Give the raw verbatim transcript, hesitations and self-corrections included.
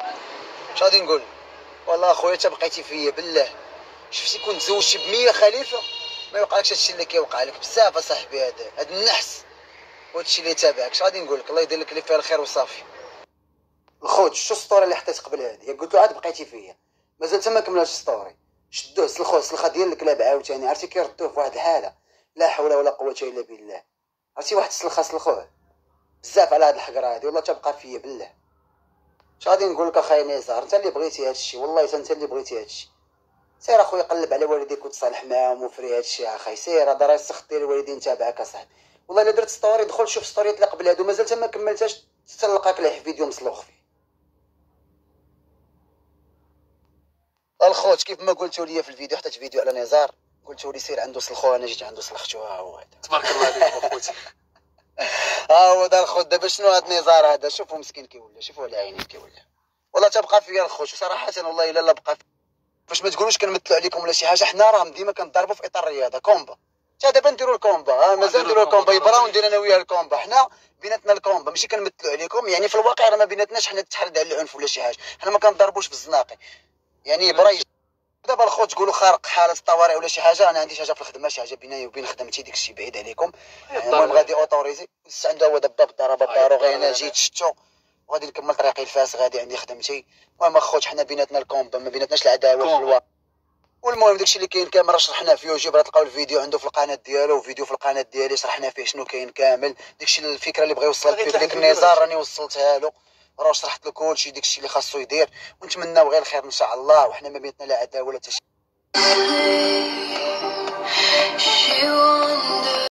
اش غادي نقول؟ والله اخويا انت بقيتي فيا بالله. شفتي كون تزوجتي بمية خليفه ما يوقعلكش هادشي اللي كيوقع لك بزاف اصاحبي. هذا هاد النحس وهادشي اللي تابعك. اش غادي نقول لك؟ الله يدير لك اللي فيها الخير وصافي. الخوت شتو السطوري اللي حطيت قبل هادي؟ قلت له عاد بقيتي فيا مازال حتى ما كملاتش السطوري. شدوه سلخوه السلخه ديال الكلاب عاوتاني. عرفتي كيردوه في واحد الحاله لا حول ولا قوه الا بالله. عرفتي واحد السلخه سلخوه بزاف على هاد الحقره هادي. والله تبقى فيا بالله. اش غادي نقول لك اخايا نزار؟ انت اللي بغيتي هادشي والله. انت اللي بغيتي هادشي. سير اخويا قلب على والديك وتصالح معاهم وفري هادشي اخاي. سير هذا راه السخط ديال الوالدين تابعك اصاحبي. والله الا درت ستوري دخل شوف ستوريات اللي قبل هادو مازال ما كملتهاش تلقاك لاح فيديو مسلوخ فيه. الخوت كيف ما قلتوا لي في الفيديو، حطيت فيديو على نزار قلتوا لي سير عنده سلخوه، انا جيت عنده سلختو. ها هو هذا تبارك الله عليك اخوتي. ها هو دا الخوت. دابا شنو هاد نزار هذا؟ شوفوا مسكين كيولى، شوفوا على عينيه كيولى. والله تبقى فيا الخوت صراحه. والله الا لا بقى فاش ما تقولوش كنمثلوا عليكم ولا شي حاجه. حنا راه ديما كنضربوا في اطار الرياضه كومبا. حتى دابا نديروا الكومبا. ها مازال نديروا الكومبا. يبراو ندير انا وياه الكومبا. حنا بيناتنا الكومبا ماشي كنمثلوا عليكم. يعني في الواقع راه ما بيناتناش حنا التحريض على العنف ولا شي حاجه. حنا ما كنضربوش في الزناقي. يعني يبرا دابا الخوت تقولوا خارق حاله الطوارئ ولا شي حاجه. انا عندي شي حاجه في الخدمه، شي حاجه بيني وبين خدمتي، داك الشيء بعيد عليكم. المهم غادي اوتوريزي عنده هو دابا بالضربه بدارو. غير انا جيت شتو وغادي نكمل طريقي الفاس. غادي عندي خدمتي. المهم اخوت حنا بيناتنا الكومبا، ما بيناتناش العداوه في الواقع. والمهم داكشي اللي كاين كامل راه شرحناه في يوتيوب. راه تلقاو الفيديو عنده في القناه ديالو وفيديو في القناه ديالي شرحنا فيه شنو كاين كامل. داكشي الفكره اللي بغى يوصل فيه ديك النزار راني وصلتها له. راه شرحت له كلشي داكشي اللي خاصو يدير. ونتمناو غير الخير ان شاء الله. وحنا ما بيناتنا لا عداوه ولا حتى شي.